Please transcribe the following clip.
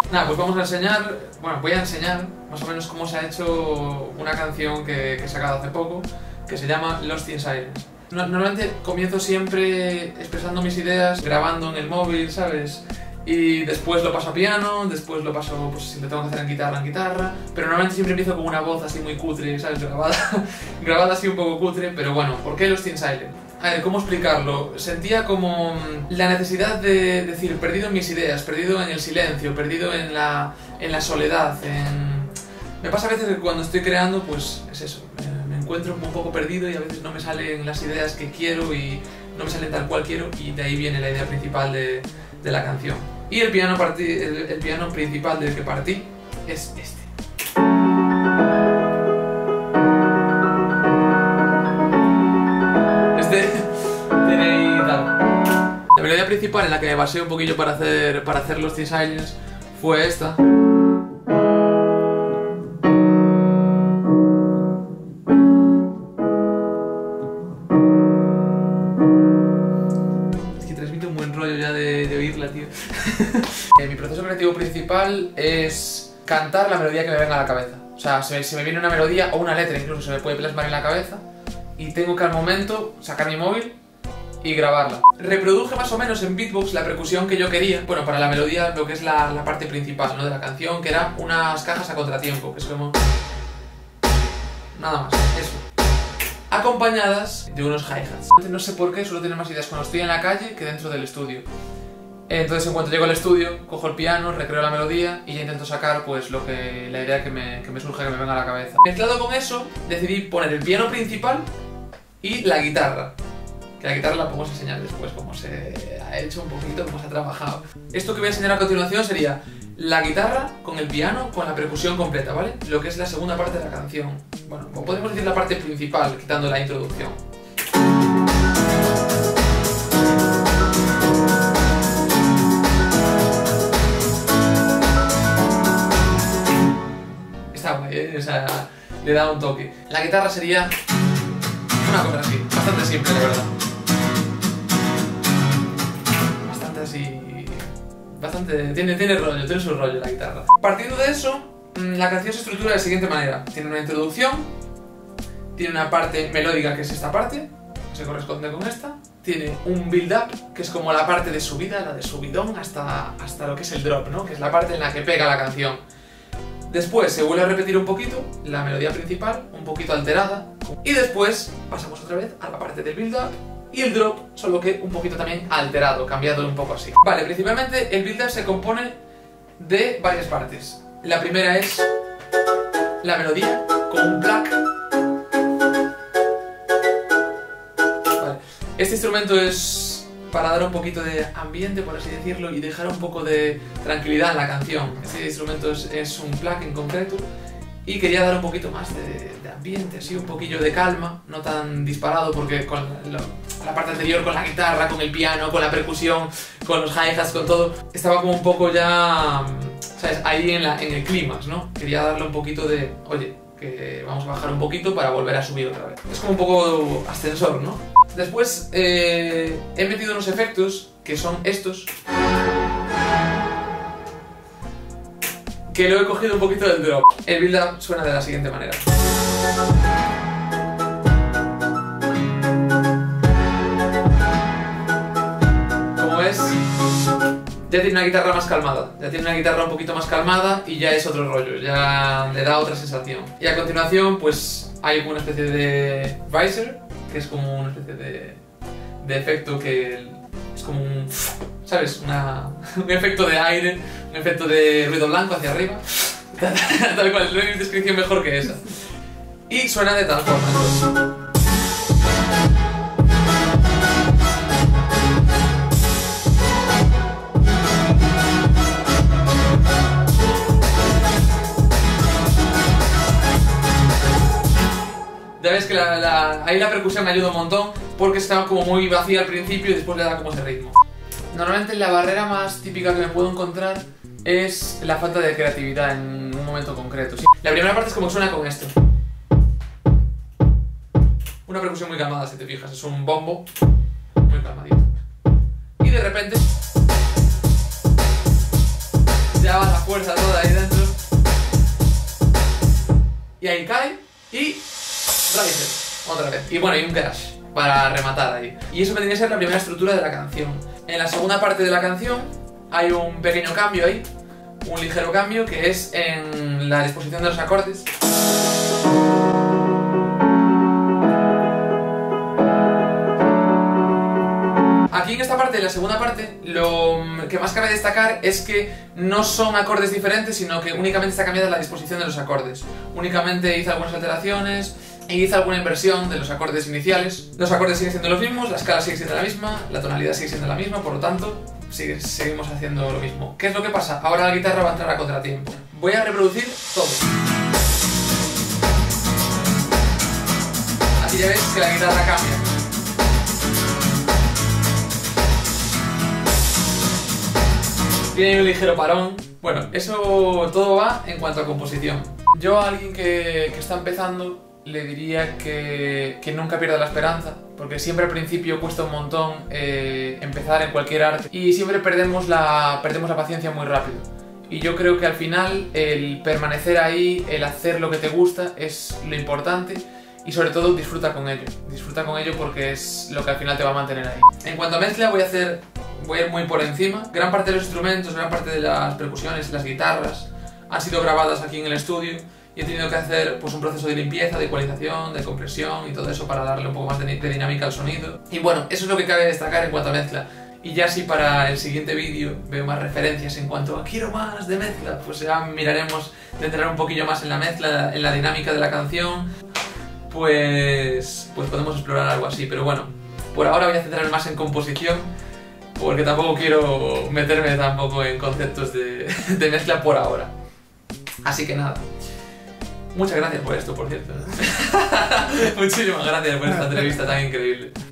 Nada, pues vamos a enseñar, bueno, voy a enseñar más o menos cómo se ha hecho una canción que he sacado hace poco, que se llama Lost in Silence. Normalmente comienzo siempre expresando mis ideas, grabando en el móvil, ¿sabes? Y después lo paso a piano, después lo paso, pues si lo tengo que hacer en guitarra, pero normalmente siempre empiezo con una voz así muy cutre, ¿sabes? Grabada así un poco cutre, pero bueno, ¿por qué Lost in Silence? A ver, ¿cómo explicarlo? Sentía como la necesidad de decir, perdido en mis ideas, perdido en el silencio, perdido en la soledad, Me pasa a veces que cuando estoy creando, pues es eso, me encuentro un poco perdido y a veces no me salen las ideas que quiero y no me salen tal cual quiero, y de ahí viene la idea principal de la canción. Y el piano principal del que partí es este. La melodía principal en la que me basé un poquillo para hacer Lost in Silence fue esta. Es que transmite un buen rollo ya de oírla, tío. Mi proceso creativo principal es cantar la melodía que me venga a la cabeza. O sea, se me viene una melodía o una letra, incluso se me puede plasmar en la cabeza, y tengo que al momento sacar mi móvil y grabarla. Reproduje más o menos en beatbox la percusión que yo quería, bueno, para la melodía, lo que es la parte principal, ¿no?, de la canción, que era unas cajas a contratiempo, que es como... nada más, eso. Acompañadas de unos hi-hats. No sé por qué, suelo tener más ideas cuando estoy en la calle que dentro del estudio. Entonces, en cuanto llego al estudio, cojo el piano, recreo la melodía y ya intento sacar, pues, la idea que me surge, que me venga a la cabeza. Mezclado con eso, decidí poner el piano principal y la guitarra. Que la guitarra la podemos enseñar después, cómo se ha hecho un poquito, cómo se ha trabajado. Esto que voy a enseñar a continuación sería la guitarra con el piano, con la percusión completa, ¿vale? Lo que es la segunda parte de la canción. Bueno, podemos decir la parte principal, quitando la introducción. Está guay, ¿eh? O sea, le da un toque. La guitarra sería una cosa así, bastante simple, de verdad. Tiene rollo, tiene su rollo la guitarra. Partiendo de eso, la canción se estructura de la siguiente manera. Tiene una introducción, tiene una parte melódica, que es esta parte, que se corresponde con esta. Tiene un build-up, que es como la parte de subida, la de subidón, hasta lo que es el drop, ¿no?, que es la parte en la que pega la canción. Después se vuelve a repetir un poquito la melodía principal, un poquito alterada, y después pasamos otra vez a la parte del build-up y el drop, solo que un poquito también alterado, cambiado un poco así. Vale, principalmente el build-up se compone de varias partes. La primera es la melodía con un plac. Vale. Este instrumento es para dar un poquito de ambiente, por así decirlo, y dejar un poco de tranquilidad en la canción. Este instrumento es un plac en concreto, y quería dar un poquito más de ambiente, así un poquillo de calma, no tan disparado, porque con la parte anterior, con la guitarra, con el piano, con la percusión, con los hi-hats, con todo, estaba como un poco ya, ¿sabes?, ahí en el clímax, ¿no? Quería darle un poquito de, oye, que vamos a bajar un poquito para volver a subir otra vez. Es como un poco ascensor, ¿no? Después he metido unos efectos, que son estos, que lo he cogido un poquito del drop. El build-up suena de la siguiente manera. Como ves, ya tiene una guitarra más calmada. Ya tiene una guitarra un poquito más calmada y ya es otro rollo, ya le da otra sensación. Y a continuación, pues hay una especie de riser, que es como una especie de efecto que es como un... ¿sabes? Un efecto de aire, un efecto de ruido blanco hacia arriba. Tal cual, no hay descripción mejor que esa. Y suena de tal forma, entonces. Ya ves que ahí la percusión me ayuda un montón, porque estaba como muy vacía al principio y después le da como ese ritmo. Normalmente la barrera más típica que me puedo encontrar es la falta de creatividad en un momento concreto. ¿Sí? La primera parte es como suena con esto. Una percusión muy calmada, si te fijas, es un bombo muy calmadito. Y de repente ya va la fuerza toda ahí dentro. Y ahí cae y Riser, otra vez. Y bueno, y un crash para rematar ahí. Y eso vendría a ser la primera estructura de la canción. En la segunda parte de la canción hay un pequeño cambio ahí, un ligero cambio, que es en la disposición de los acordes. Aquí en esta parte, en la segunda parte, lo que más cabe destacar es que no son acordes diferentes, sino que únicamente está cambiada la disposición de los acordes. Únicamente hice algunas alteraciones e hice alguna inversión de los acordes iniciales. Los acordes siguen siendo los mismos, la escala sigue siendo la misma, la tonalidad sigue siendo la misma, por lo tanto, seguimos haciendo lo mismo. ¿Qué es lo que pasa? Ahora la guitarra va a entrar a contratiempo. Voy a reproducir todo. Aquí ya veis que la guitarra cambia. Tiene un ligero parón. Bueno, eso todo va en cuanto a composición. Yo a alguien que está empezando le diría que nunca pierda la esperanza, porque siempre al principio cuesta un montón empezar en cualquier arte y siempre perdemos la paciencia muy rápido. Y yo creo que al final el permanecer ahí, el hacer lo que te gusta es lo importante y sobre todo disfruta con ello. Disfruta con ello porque es lo que al final te va a mantener ahí. En cuanto a mezcla voy a ir muy por encima. Gran parte de los instrumentos, gran parte de las percusiones, las guitarras han sido grabadas aquí en el estudio y he tenido que hacer pues, un proceso de limpieza, de ecualización, de compresión y todo eso para darle un poco más de dinámica al sonido. Y bueno, eso es lo que cabe destacar en cuanto a mezcla. Y ya si para el siguiente vídeo veo más referencias en cuanto a quiero más de mezcla, pues ya miraremos de entrar un poquillo más en la mezcla, en la dinámica de la canción, pues podemos explorar algo así. Pero bueno, por ahora voy a centrarme más en composición, porque tampoco quiero meterme tampoco en conceptos de mezcla por ahora. Así que nada. Muchas gracias por esto, por cierto. Muchísimas gracias por esta entrevista tan increíble.